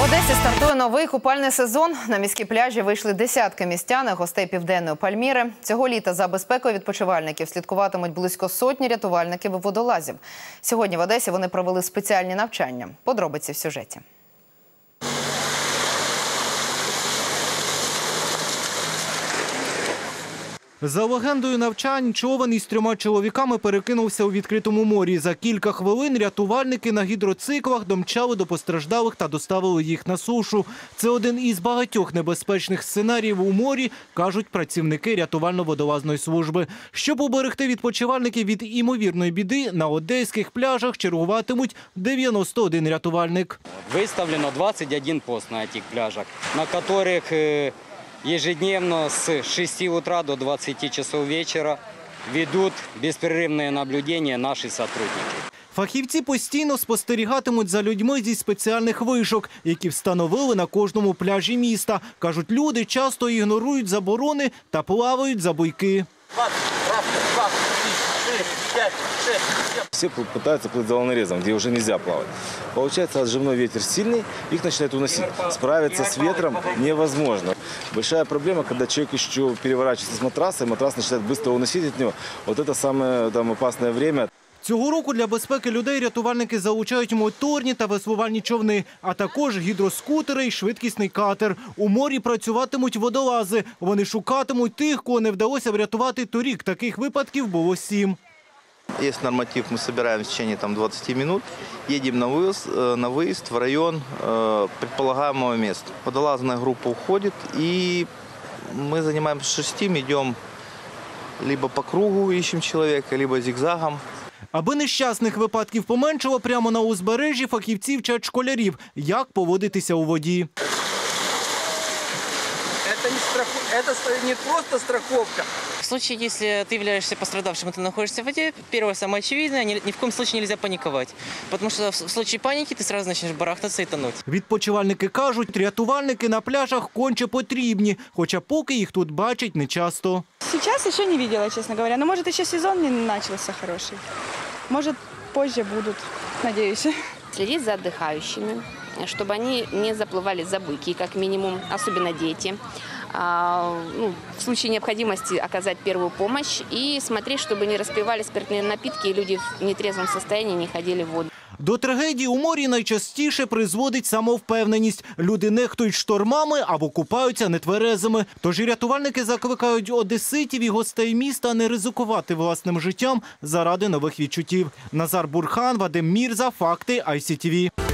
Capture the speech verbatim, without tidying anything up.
Одесі стартує новий купальний сезон. На міські пляжі вийшли десятки містян і гостей Південної Пальміри. Цього літа за безпекою відпочивальників слідкуватимуть близько сотні рятувальників і водолазів. Сьогодні в Одесі вони провели спеціальні навчання. Подробиці в сюжеті. За легендою навчань, човен із трьома чоловіками перекинувся у відкритому морі. За кілька хвилин рятувальники на гідроциклах домчали до постраждалих та доставили їх на сушу. Це один із багатьох небезпечних сценаріїв у морі, кажуть працівники рятувально-водолазної служби. Щоб уберегти відпочивальників від імовірної біди, на одеських пляжах чергуватимуть дев'яносто один рятувальник. Виставлено двадцать один пост на цих пляжах, на яких ежедневно с шести утра до двадцати часов вечера ведут беспрерывное наблюдение наши сотрудники. Фахівці постійно спостерігатимуть за людьми зі спеціальних вишок, які встановили на кожному пляжі міста. Кажуть, люди часто ігнорують заборони та плавають за буйки. Все пытаются плыть за волнорезом, где уже нельзя плавать. Получается, отжимной ветер сильный, их начинает уносить. Справиться с ветром невозможно. Большая проблема, когда человек еще переворачивается с матраса, и матрас начинает быстро уносить от него. Вот это самое там, опасное время. Цього року для безпеки людей рятувальники залучають моторні та веслувальні човни, а також гідроскутери і швидкісний катер. У морі працюватимуть водолази. Вони шукатимуть тих, кого не вдалося врятувати торік. Таких випадків було сім. Есть норматив, мы собираем в течение там, двадцати минут, едем на выезд, на выезд в район э, предполагаемого места. Водолазная группа уходит, и мы занимаемся шестим, идем либо по кругу, ищем человека, либо зигзагом. Аби нещасних випадків поменшало, прямо на узбережжі фахівці вчать школярів, як поводитися у воді. Это не, страху... Это не просто страховка. В случае, если ты являешься пострадавшим, и ты находишься в воде, первое, самое очевидное, ни, ни в коем случае нельзя паниковать. Потому что в случае паники ты сразу начнешь барахтаться и тонуть. Відпочивальники кажуть, рятувальники на пляжах конче потрібні, хоча поки їх тут бачать нечасто. Сейчас еще не видела, честно говоря. Но может еще сезон не начался хороший. Может позже будут, надеюсь. Следить за отдыхающими, чтобы они не заплывали за буйки, как минимум, особенно дети. А, ну, в случае необходимости оказать первую помощь и смотреть, чтобы не распивали спиртные напитки и люди в нетрезвом состоянии не ходили в воду. До трагедії у морі найчастіше призводить самовпевненість. Люди нехтують штормами або купаються нетверезими. Тож і рятувальники закликають одеситів і гостей міста не ризикувати власним життям заради нових відчуттів. Назар Бурхан, Вадим Мірза, Факти, ай сі ті ві.